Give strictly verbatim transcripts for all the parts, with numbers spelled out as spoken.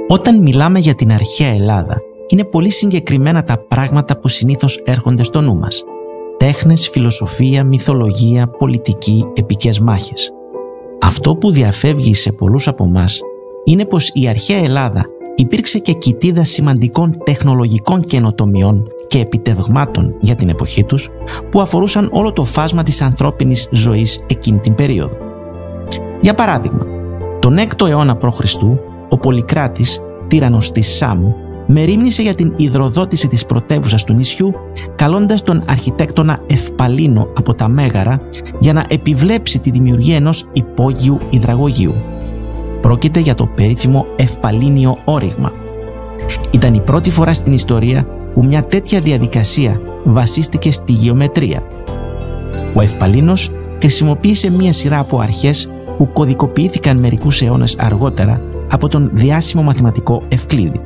Όταν μιλάμε για την αρχαία Ελλάδα, είναι πολύ συγκεκριμένα τα πράγματα που συνήθως έρχονται στο νου μας. Τέχνες, φιλοσοφία, μυθολογία, πολιτική, επικές μάχες. Αυτό που διαφεύγει σε πολλούς από εμάς είναι πως η αρχαία Ελλάδα υπήρξε και κοιτίδα σημαντικών τεχνολογικών καινοτομιών και επιτευγμάτων για την εποχή τους, που αφορούσαν όλο το φάσμα της ανθρώπινης ζωής εκείνη την περίοδο. Για παράδειγμα, τον έκτο αιώνα π.Χ. ο Πολυκράτης, τύραννος της Σάμου, μερίμνησε για την υδροδότηση της πρωτεύουσας του νησιού, καλώντας τον αρχιτέκτονα Ευπαλίνο από τα Μέγαρα για να επιβλέψει τη δημιουργία ενός υπόγειου υδραγωγείου. Πρόκειται για το περίφημο Ευπαλίνιο όριγμα. Ήταν η πρώτη φορά στην ιστορία που μια τέτοια διαδικασία βασίστηκε στη γεωμετρία. Ο Ευπαλίνος χρησιμοποίησε μια σειρά από αρχές που κωδικοποιήθηκαν μερικούς αιώνες αργότερα από τον διάσημο μαθηματικό Ευκλήδη.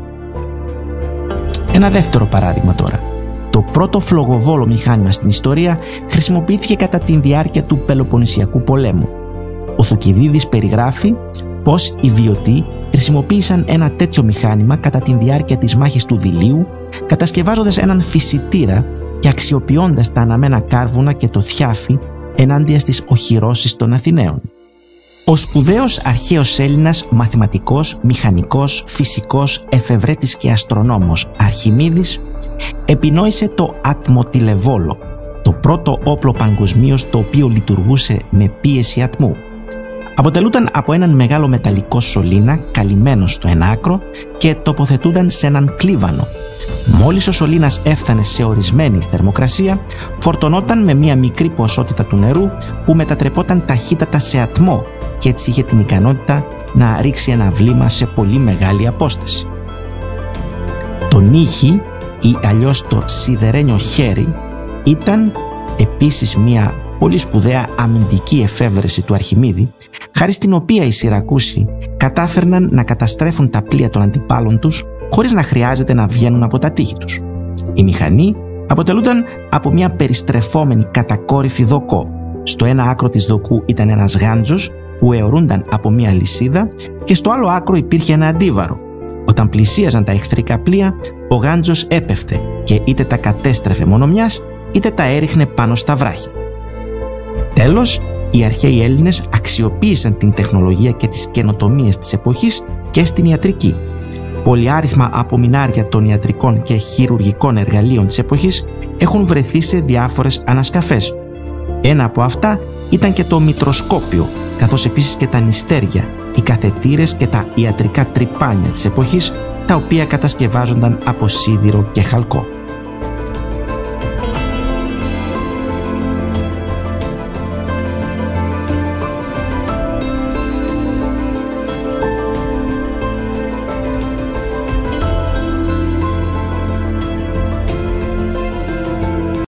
Ένα δεύτερο παράδειγμα τώρα. Το πρώτο φλογοβόλο μηχάνημα στην ιστορία χρησιμοποιήθηκε κατά τη διάρκεια του Πελοποννησιακού πολέμου. Ο Θουκυδίδης περιγράφει πως οι Βιωτοί χρησιμοποίησαν ένα τέτοιο μηχάνημα κατά τη διάρκεια της μάχης του Δηλίου, κατασκευάζοντας έναν φυσιτήρα και αξιοποιώντας τα αναμένα κάρβουνα και το θιάφι ενάντια στις οχυρώσεις των Αθηναίων. Ο σπουδαίος αρχαίος Έλληνας μαθηματικός, μηχανικός, φυσικός, εφευρέτης και αστρονόμος Αρχιμίδης επινόησε το ατμοτηλεβόλο, το πρώτο όπλο παγκοσμίως το οποίο λειτουργούσε με πίεση ατμού. Αποτελούταν από έναν μεγάλο μεταλλικό σωλήνα καλυμμένο στο ένα άκρο και τοποθετούνταν σε έναν κλίβανο. Μόλις ο σωλήνας έφτανε σε ορισμένη θερμοκρασία, φορτωνόταν με μία μικρή ποσότητα του νερού που μετατρεπόταν ταχύτατα σε ατμό και έτσι είχε την ικανότητα να ρίξει ένα βλήμα σε πολύ μεγάλη απόσταση. Το νύχι ή αλλιώς το σιδερένιο χέρι ήταν επίσης μία πολύ σπουδαία αμυντική εφεύρεση του Αρχιμίδη, χάρη στην οποία οι Σιρακούσοι κατάφερναν να καταστρέφουν τα πλοία των αντιπάλων τους χωρίς να χρειάζεται να βγαίνουν από τα τείχη τους. Η μηχανή αποτελούνταν από μια περιστρεφόμενη κατακόρυφη δοκό. Στο ένα άκρο της δοκού ήταν ένας γάντζος που αιωρούνταν από μια λυσίδα και στο άλλο άκρο υπήρχε ένα αντίβαρο. Όταν πλησίαζαν τα εχθρικά πλοία, ο γάντζος έπεφτε και είτε τα κατέστρεφε μόνο μιας, είτε τα έριχνε πάνω στα βράχια. Τέλος, οι αρχαίοι Έλληνες αξιοποίησαν την τεχνολογία και τις καινοτομίες της εποχής και στην ιατρική. Πολυάριθμα απομεινάρια των ιατρικών και χειρουργικών εργαλείων της εποχής έχουν βρεθεί σε διάφορες ανασκαφές. Ένα από αυτά ήταν και το μητροσκόπιο, καθώς επίσης και τα νηστέρια, οι καθετήρες και τα ιατρικά τρυπάνια της εποχής, τα οποία κατασκευάζονταν από σίδηρο και χαλκό.